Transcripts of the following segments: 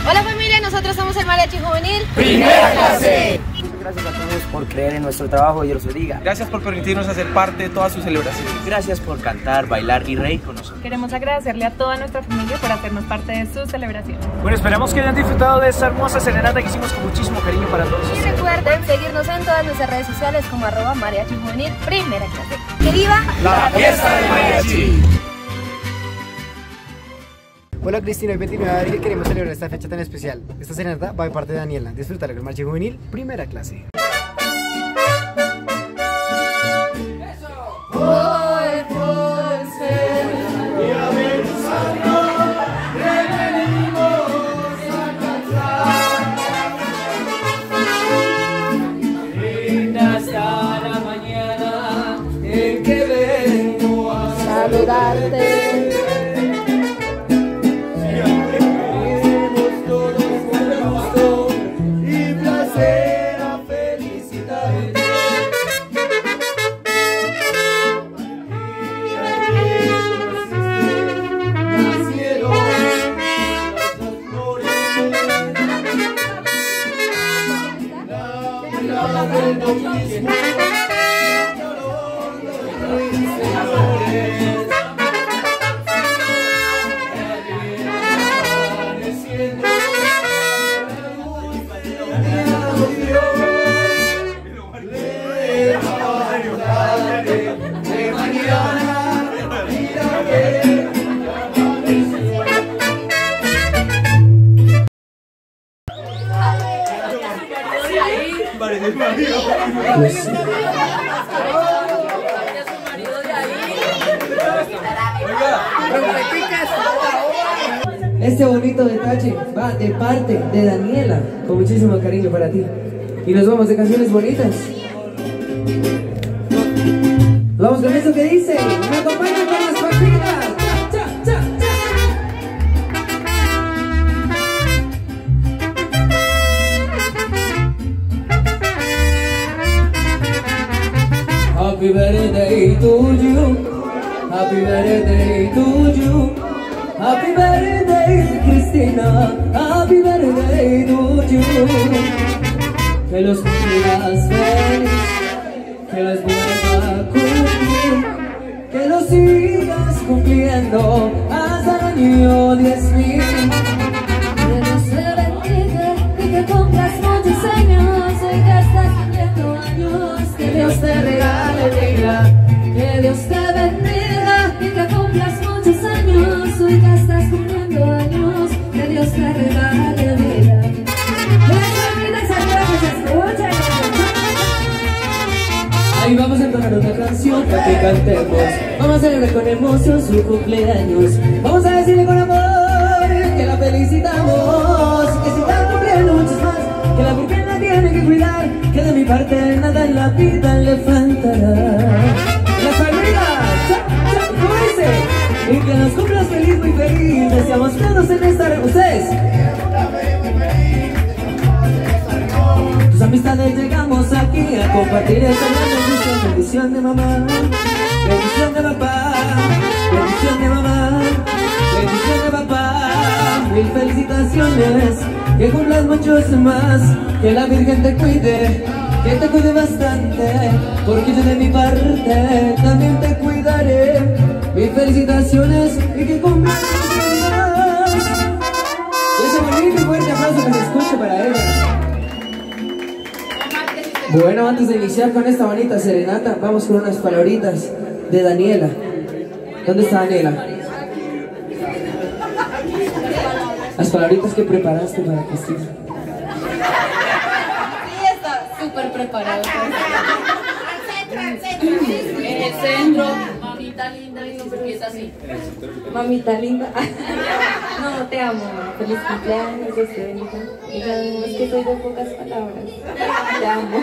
Hola familia, nosotros somos el Mariachi Juvenil Primera Clase. Muchas gracias a todos por creer en nuestro trabajo, Dios los bendiga. Gracias por permitirnos hacer parte de todas sus celebraciones. Gracias por cantar, bailar y reír con nosotros. Queremos agradecerle a toda nuestra familia por hacernos parte de sus celebraciones. Bueno, esperamos que hayan disfrutado de esta hermosa serenata que hicimos con muchísimo cariño para todos. y recuerden seguirnos en todas nuestras redes sociales como @Mariachi Juvenil Primera Clase. ¡Que viva La fiesta del mariachi! Hola Cristina, hoy 29 de abril queremos celebrar esta fecha tan especial. Esta serenata va de parte de Daniela. Disfrútala con el Mariachi Juvenil Primera Clase. saludarte. Este bonito detalle va de parte de Daniela, con muchísimo cariño para ti. Y nos vamos de canciones bonitas. Vamos con eso que dice, me acompañan con las palmitas. Cha, cha, cha, cha. Happy birthday to you. Happy birthday to you. Happy birthday, Cristina, happy birthday to you. Que los cumplas feliz, que los vuelva a cumplir, que los sigas cumpliendo hasta el año 10,000. Que Dios te bendiga y que cumplas muchos años, hoy que estás cumpliendo años, que Dios te regale vida. Que Dios te bendiga y que cumplas muchos años, hoy que estás cumpliendo años, que Dios te regale vida. Ahí vamos a entonar una canción para que cantemos. Vamos a celebrar con emoción su cumpleaños. Vamos a decirle con amor que la felicitamos, que si está cumpliendo muchos más, que la Virgen la tiene que cuidar, que de mi parte nada en la vida le faltará. Las palmitas, ¿cómo dice? Y que nos cumplas feliz, muy feliz. Deseamos todos en esta reunión. ¿Ustedes? Tus amistades llegamos aquí a compartir esta gran bendición. Bendición de mamá, bendición de papá, bendición de mamá, bendición de papá. Mil felicitaciones, que cumplas muchos más, que la Virgen te cuide, que te cuide bastante, porque yo de mi parte también te cuidaré. Mil felicitaciones y que cumplas muchos más. Y ese bonito y fuerte aplauso que se escuche para ella. Bueno, antes de iniciar con esta bonita serenata, vamos con unas palabritas de Daniela. ¿Dónde está Daniela? Las palabritas que preparaste para Cristina. Sí, está súper preparado. En el centro, mamita linda, y se empieza así. Mamita linda. No, te amo, feliz cumpleaños, Dios te bendiga. Y ya es que soy de pocas palabras. Te amo.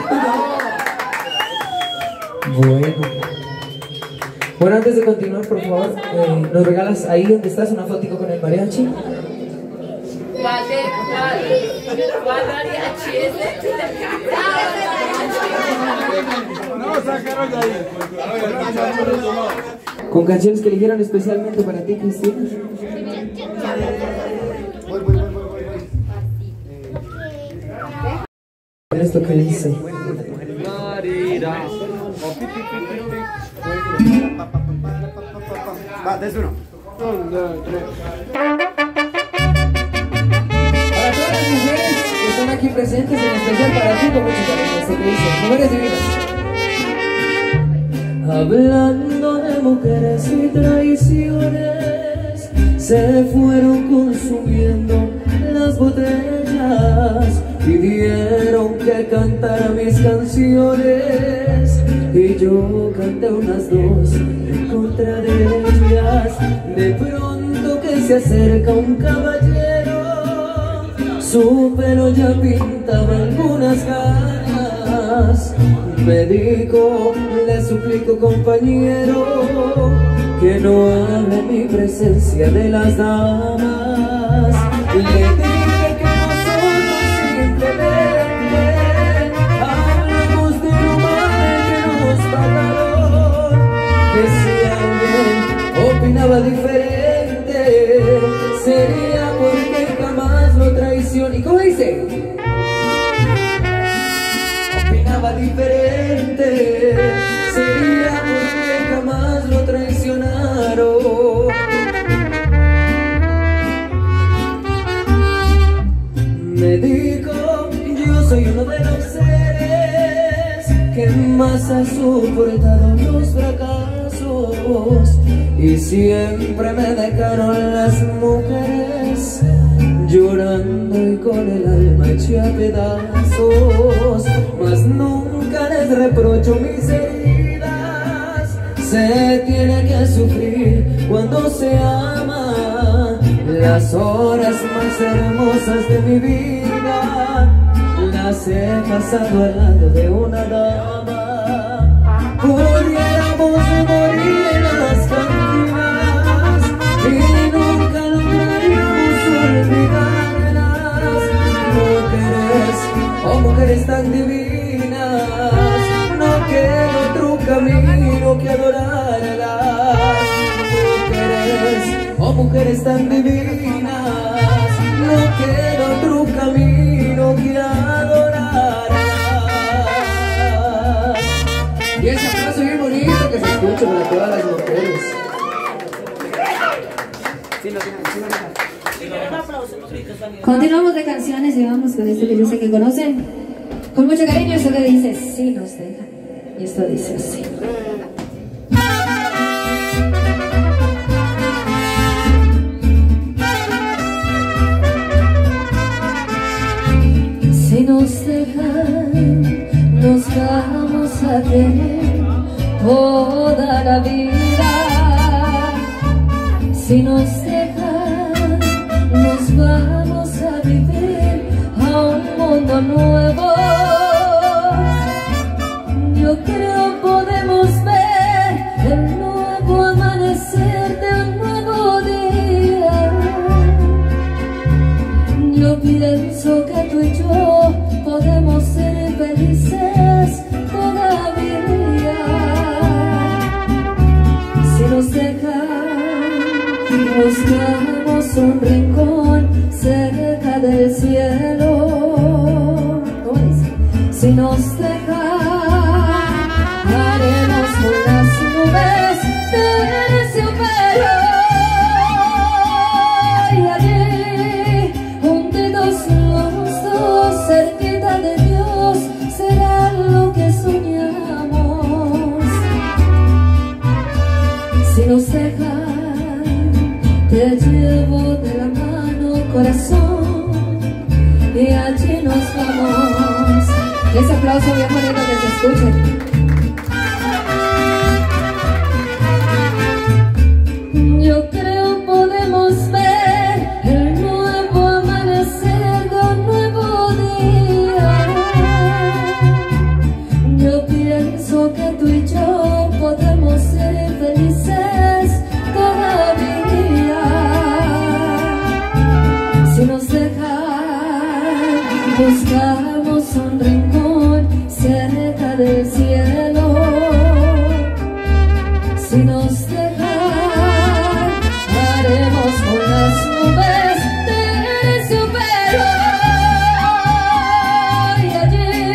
Bueno, antes de continuar, por favor, nos regalas ahí donde estás una fotico con el mariachi. ¿Cuál mariachi es este? No, sacaron de ahí. Con canciones que eligieron especialmente para ti, Cristina. Esto que dice. Va, desde uno. 1, 2, 3. Para todas las mujeres que están aquí presentes, en especial para ti, con mucho cariño, esto que dice. Mujeres divinas. Hablando de mujeres y traiciones, se fueron consumiendo las botellas, pidieron que cantara mis canciones y yo canté unas dos en contra de ellas. De pronto que se acerca un caballero, su pelo ya pintaba algunas ganas. Me dijo, le suplico compañero, que no hable en mi presencia de las damas. Le dije que nosotros simplemente hablamos de lo mal que nos pagaron, que si alguien opinaba diferente sería porque jamás lo traicionó. ¿Y cómo dice? Opinaba diferente sería porque jamás lo traicionaron. Me dijo, yo soy uno de los seres que más ha soportado los fracasos y siempre me dejaron las mujeres llorando y con el alma hecha a pedazos. Mas nunca les reprocho mis heridas, se tiene que sufrir cuando se ama. Las horas más hermosas de mi vida las he pasado al lado de una dama. Pudiéramos morir en las cantinas y nunca lograríamos olvidarlas. Mujeres, oh mujeres tan divinas, no queda otro camino que adorarlas. Mujeres, oh mujeres tan divinas, no queda otro camino que adorarlas. Y ese aplauso bien bonito que se escucha para todas las mujeres. Continuamos de canciones y vamos con esto que yo sé que conocen con mucho cariño. Esto que dice, si nos dejan. Y esto dice así. Si nos dejan, nos vamos a tener toda la vida. Si nos dejan, nos vamos a vivir a un mundo nuevo. Yo creo podemos ver el nuevo amanecer de un nuevo día. Yo pienso que tú y yo podemos ser felices todavía. Si nos dejan, buscamos un rincón cerca del cielo. ¿Cómo dice? Si nos dejan, haremos unas nubes de terciopelo. Y allí, juntitos los dos, cerquita de Dios, será lo que soñamos. Si nos dejan, te llevo de la mano, corazón, y allí nos vamos. Ese aplauso bien bonito que se escuche. Yo creo podemos ver el nuevo amanecer de un nuevo día. Yo pienso que tú y yo podemos ser felices todavía. Si nos dejan, buscamos un rincón cerca del cielo. Si nos dejan, haremos unas nubes de terciopelo. Y allí,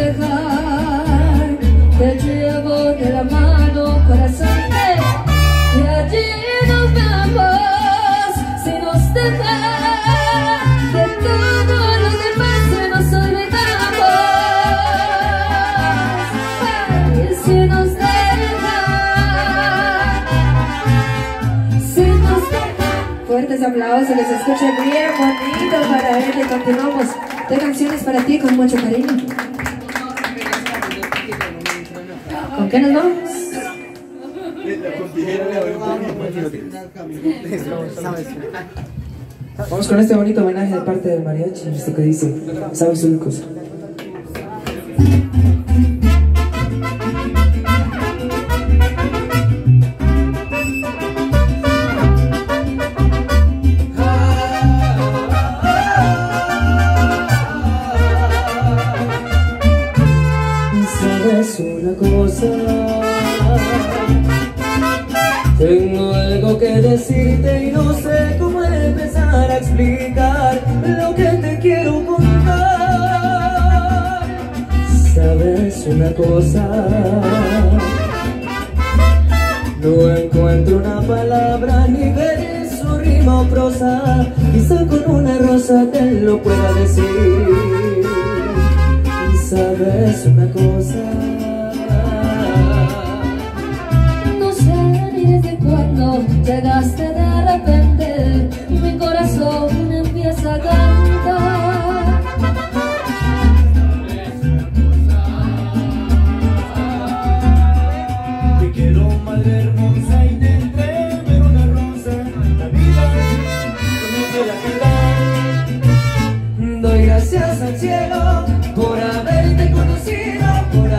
dejar. Te llevo de la mano, corazón, y allí nos vemos. Si nos dejan, de todo lo demás se nos olvidamos. Y si nos dejan, si nos dejan. Fuertes aplausos, les escucha bien bonito para ver que continuamos de canciones para ti con mucho cariño. ¿Con qué nos vamos? Vamos con este bonito homenaje de parte del mariachi, esto que dice, ¿sabes una cosa? ¿Sabes una cosa? Tengo algo que decirte y no sé cómo empezar a explicar lo que te quiero contar. ¿Sabes una cosa? No encuentro una palabra, ni verso, rima o prosa. Quizá con una rosa te lo pueda decir. ¿Sabes una cosa? No sé ni desde cuándo llegaste de repente, mi corazón empieza a cantar. Te quiero, madre hermosa, y dentro ver una rosa, la vida no te la queda. Doy gracias al cielo por haberte conocido,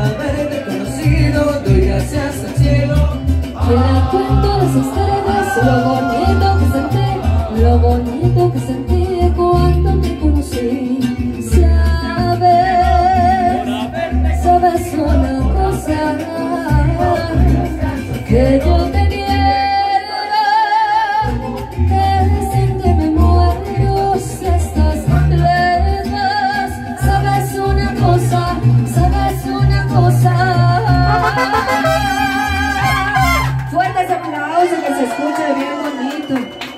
doy gracias al cielo. Que le cuento las estrellas, lo bonito que sentí cuando te conocí. Sabes una cosa, que yo te quiero, que sin que me muero si estás lejos. Sabes una cosa, fuertes aplausos, que se escuche bien bonito.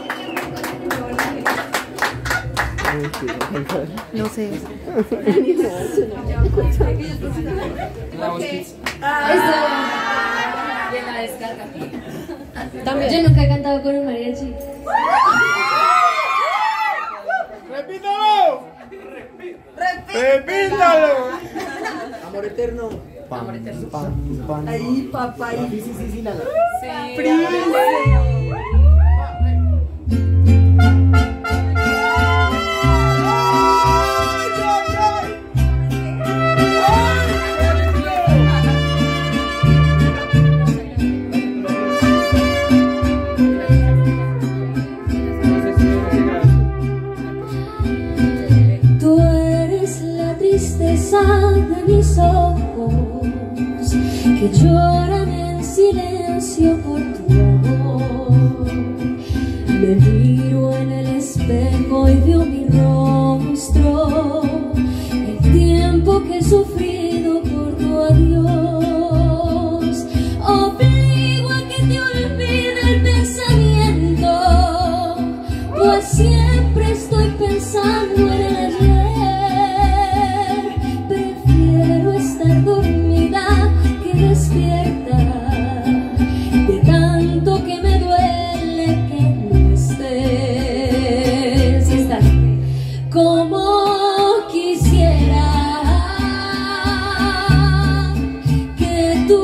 No sé. Eso. Bien la descarga. También. Yo nunca he cantado con un mariachi. ¡Repítalo! ¡Repítalo! Amor eterno. Amor eterno. Ahí, papá. Sí, nada. Tú eres la tristeza de mis ojos, que lloran en silencio por tu amor. Me miro en el espejo y veo mi rostro, el tiempo que he sufrido por tu adiós. Obligo a que te olvide el pensamiento, pues siempre estoy pensando en el ayer. Prefiero estar dormida que despierta, de tanto que me duele que no estés. Y estás como quisiera que tú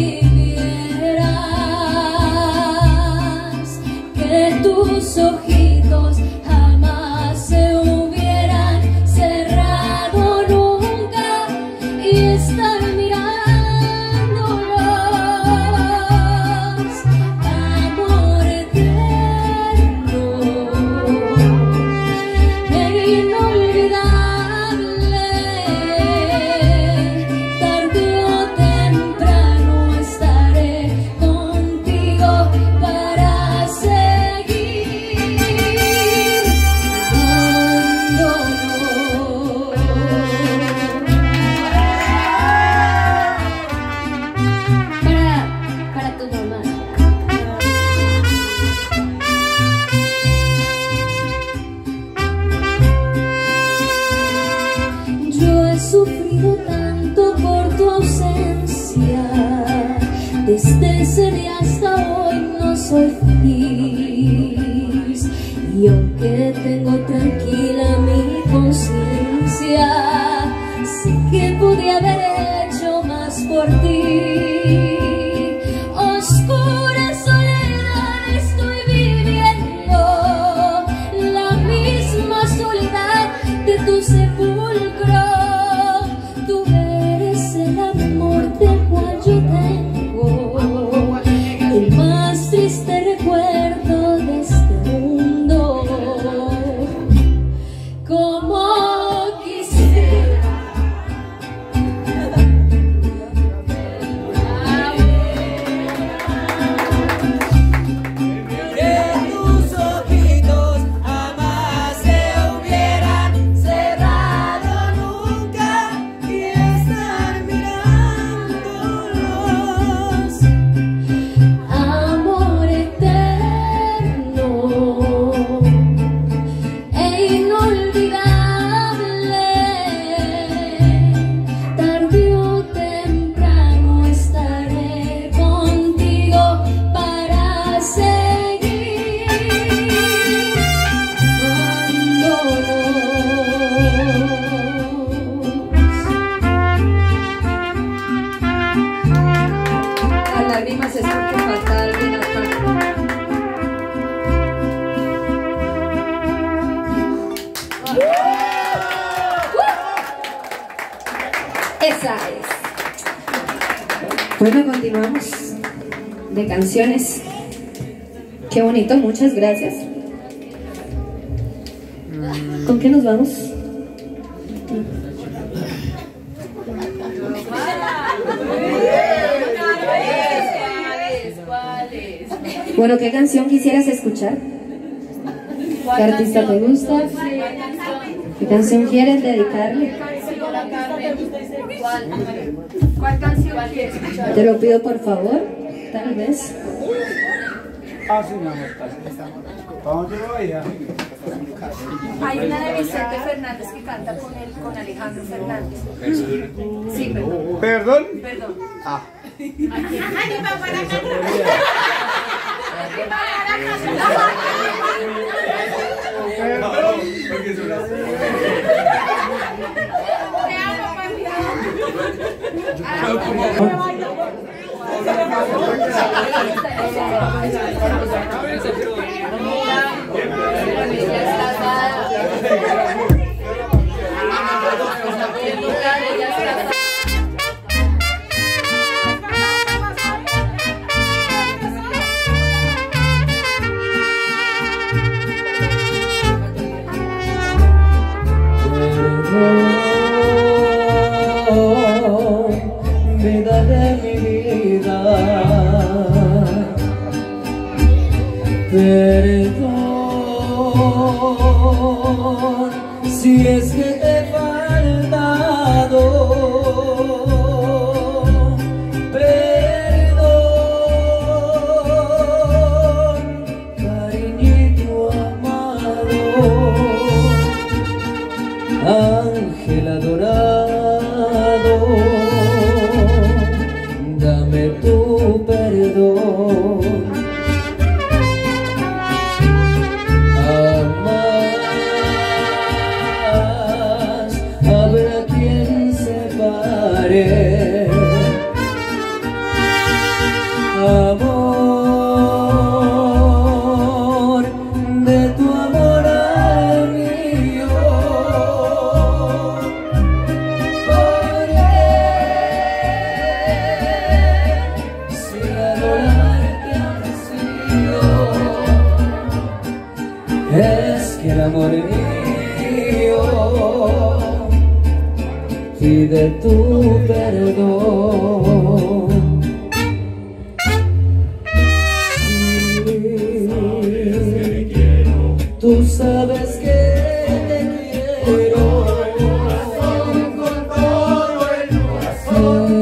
vivieras, que tus ojitos jamás se hubieran cerrado nunca y estar mirándolos. Amor eterno e inolvidable, tarde o temprano desde ese día hasta hoy no soy feliz. Y aunque tengo tranquila mi conciencia, sé que podría haber hecho más por ti. Oscura soledad estoy viviendo, la misma soledad de tu sepulcro. Tú eres el amor del cual yo tengo el más triste recuerdo de este mundo. Como quisiera que tus ojitos jamás se hubieran cerrado nunca y estar mirándolos. amor eterno e inolvidable. Tarde o temprano estaré contigo para seguir amándonos. Las lágrimas es porque falta alguien acá. Esa es. Bueno, continuamos de canciones. Qué bonito, muchas gracias. ¿Con qué nos vamos? Bueno, ¿qué canción quisieras escuchar? ¿Qué artista te gusta? ¿Qué canción quieres dedicarle? ¿Cuál canción quieres escuchar? Te lo pido por favor, tal vez. Ah, sí, mi amor. ¿Para dónde voy? Hay una de Vicente Fernández que canta con Alejandro Fernández. Sí, perdón. ¿Perdón? Perdón. Ah. Vida de mi vida, perdón si es que te he faltado, perdón, cariñito amado, ángel adorado, dame tu perdón. Jamás habrá quien separe amor de tu amor al mío. Si adorarte ansío, es que el amor mío pide tu perdón. Tú sabes que te quiero con todo el corazón.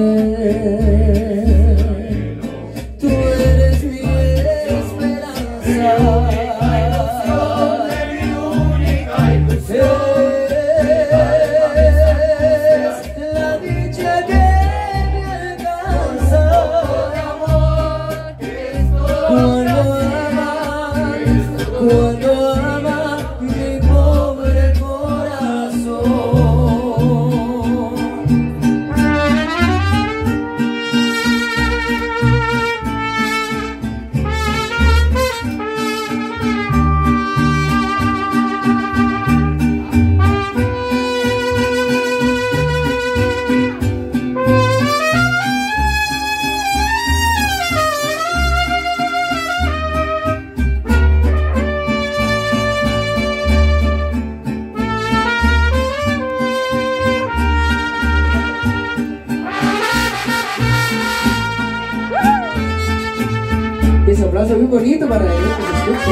Tú eres mi esperanza, la dicha que me alcanza. aplauso bien bonito para ellos que se escuchen.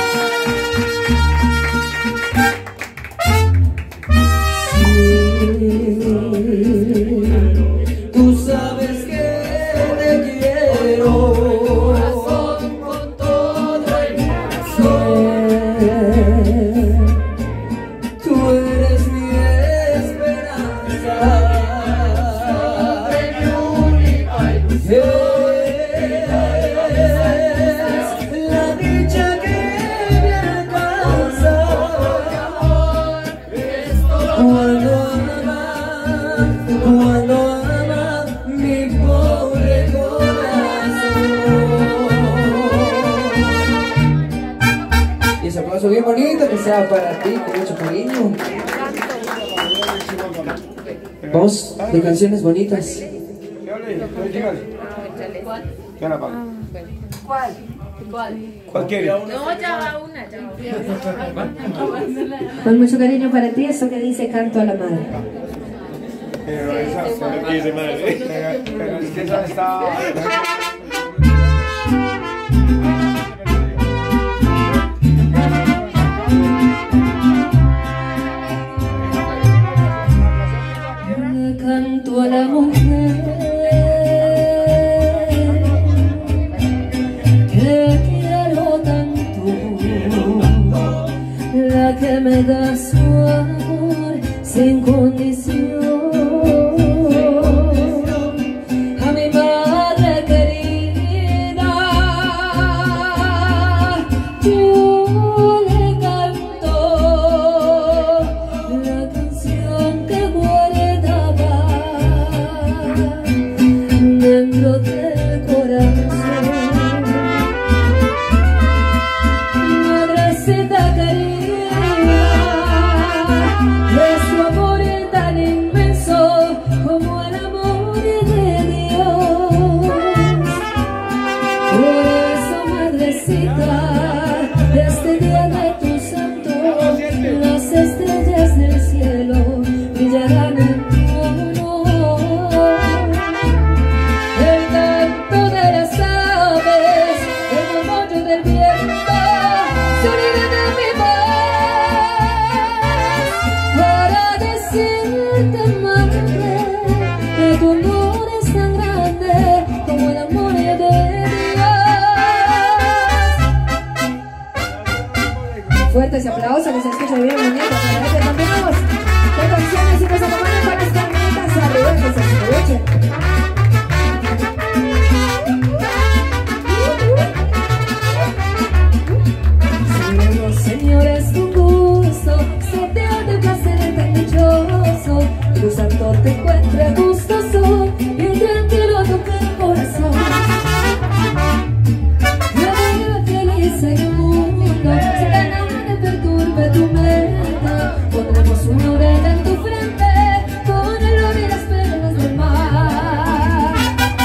Tú sabes que te quiero, corazón con todo el corazón. Tú eres mi esperanza, siempre mi única ilusión. La dicha que me alcanza cuando ama mi pobre corazón. Y ese aplauso bien bonito que sea para ti, con mucho cariño. Vamos de canciones bonitas. ¿Cuál quiere? No, ya va una, ya va. Con mucho cariño para ti, eso que dice Canto a la Madre. Pero esa pero es que esa está... Canto a la mujer que quiero tanto, la que me da su amor sin condición. A mi madre querida yo le canto la canción que guardaba dentro del corazón. Madrecita querida, de su amor tan inmenso como el amor de Dios. Por eso, madrecita, este día de tu santo, las estrellas del cielo brillarán en tu honor. El canto de las aves, el murmullo del viento, sonido de mi voz, para decirte, madre, que tu amor es tan grande como el amor de Dios. Fuerte ese aplauso que se escucha bien, muñeca. Para que continuemos. ¿Qué canciones y nos acompañan para estar bonitas? Arriba, que se aprovechen. Seguiremos, señores, con gusto, sortear de placer tan dichoso, que tu santo te encuentre gustoso y tranquilo toque el corazón. No vive feliz en el mundo, sin que nada te perturbe tu mente. Pondremos una oreja en tu frente, con el oro y las perlas del mar.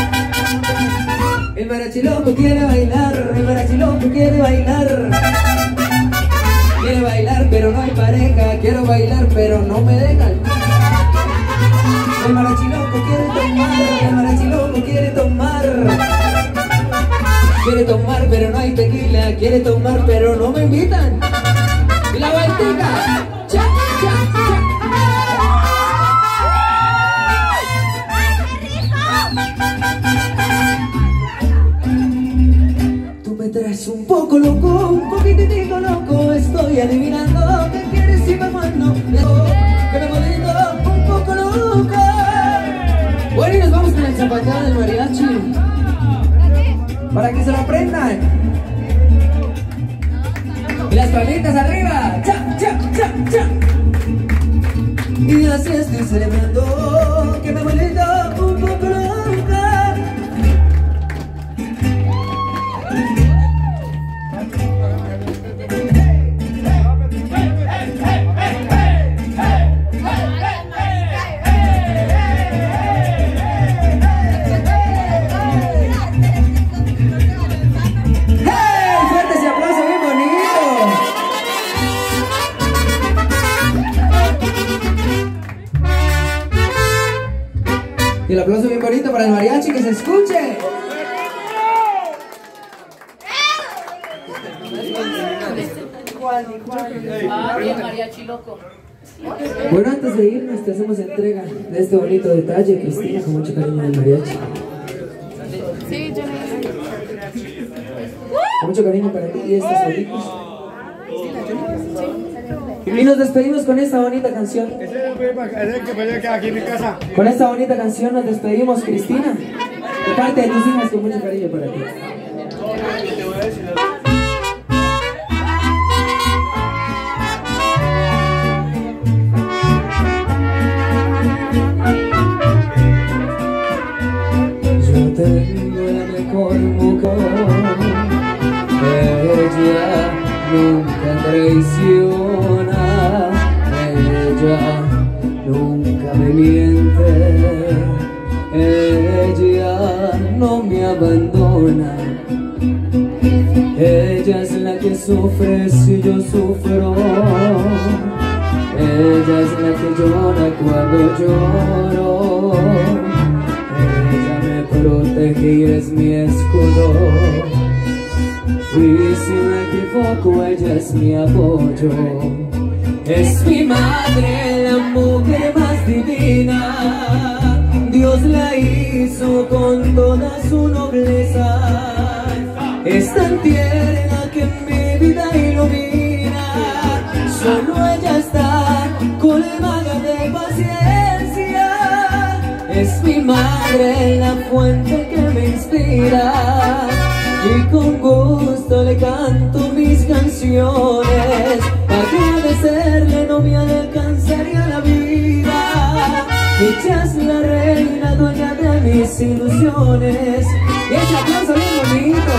El mariachi loco quiere bailar, el mariachi loco quiere bailar. Quiere bailar pero no hay pareja, quiero bailar pero no me dejan. El mariachi loco quiere tomar, el mariachi loco quiere tomar. Quiere tomar pero no hay tequila, quiere tomar pero no me invitan. Y la vueltica, cha, cha, cha. Tú me traes un poco loco, un poquitito loco, estoy adivinando qué quieres y me mando. Que me bonito, un poco loca. Bueno, y nos vamos con el zapateo del mariachi, para que se lo aprendan. Y las palmitas arriba, cha, cha, cha, cha. Y así estoy celebrando que me bonito, un poco loca. Y el aplauso bien bonito para el mariachi, que se escuche. el mariachi loco. Bueno, antes de irnos te hacemos entrega de este bonito detalle, Cristina, con mucho cariño del mariachi. Sí, yo Con mucho cariño para ti y estos bonitos. Y nos despedimos con esta bonita canción. Con esta bonita canción nos despedimos, Cristina, de parte de tus hijas, con mucho cariño para ti. Yo tengo la mejor mujer, ella nunca traiciona, ella nunca me miente, ella no me abandona, ella es la que sufre si yo sufro, ella es la que llora cuando lloro, ella me protege y es mi escudo. Y si me equivoco, ella es mi apoyo. Es mi madre, la mujer más divina. Dios la hizo con toda su nobleza. Es tan tierna que mi vida ilumina. Solo ella está colmada de paciencia. Es mi madre, la fuente que me inspira. Y con gusto le canto mis canciones. Para agradecerle no me alcanzaría la vida. Ella es la reina, dueña de mis ilusiones. Y ese aplauso bien bonito.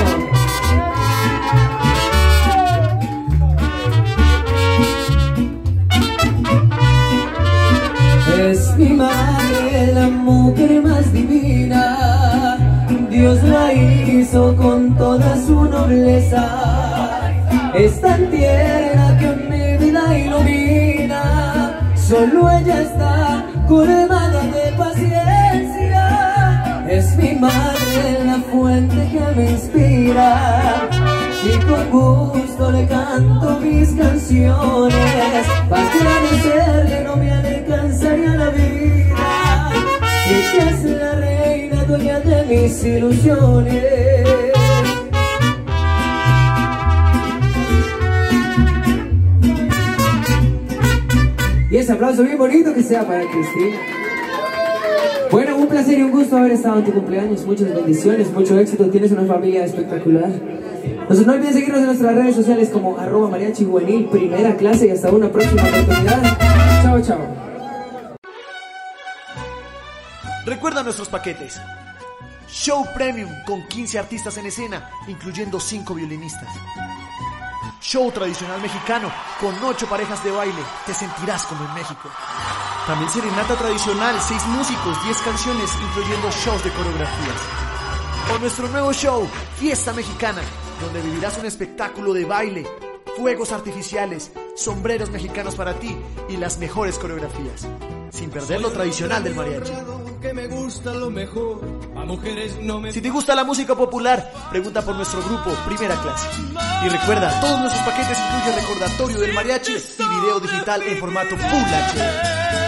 Es mi madre, la mujer más divina. Dios la hizo con toda su nobleza. Es tan tierna que mi vida ilumina. Solo ella está colmada de paciencia. Es mi madre, la fuente que me inspira. Y con gusto le canto mis canciones. Para agradecerle no me alcanzaría la vida. Ella es la reina, dueña de mis ilusiones. Y ese aplauso bien bonito que sea para Cristina. Bueno, un placer y un gusto haber estado en tu cumpleaños. Muchas bendiciones, mucho éxito. Tienes una familia espectacular. No olviden seguirnos en nuestras redes sociales como @mariachijuvenil, primera clase, y hasta una próxima oportunidad. Chao, chao. Recuerda nuestros paquetes. Show Premium con 15 artistas en escena, incluyendo 5 violinistas. Show tradicional mexicano con 8 parejas de baile. Te sentirás como en México. También serenata tradicional, 6 músicos, 10 canciones, incluyendo shows de coreografías. O nuestro nuevo show, Fiesta Mexicana, donde vivirás un espectáculo de baile, fuegos artificiales, sombreros mexicanos para ti y las mejores coreografías, sin perder lo tradicional del mariachi. Si te gusta la música popular, pregunta por nuestro grupo Primera Clase. Y recuerda, todos nuestros paquetes incluyen recordatorio del mariachi y video digital en formato Full HD.